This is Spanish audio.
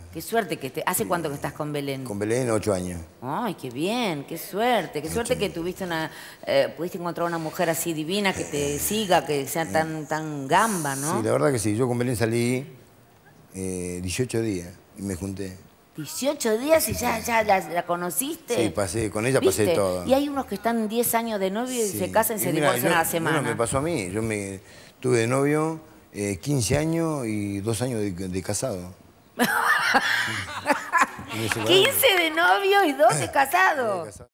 Qué suerte que ¿Hace cuánto que estás con Belén? Con Belén, 8 años. Ay, qué bien, qué suerte. Qué suerte que tuviste pudiste encontrar una mujer así divina que te siga, que sea tan gamba, ¿no? Sí, la verdad que sí. Yo con Belén salí 18 días y me junté. 18 días y ya la conociste. Sí, con ella ¿Viste? pasé todo. Y hay unos que están 10 años de novio y se casan y se divorcian a la semana. Bueno, me pasó a mí. Yo tuve de novio 15 años y 2 años de casado. 15 de novio y 2 de casado.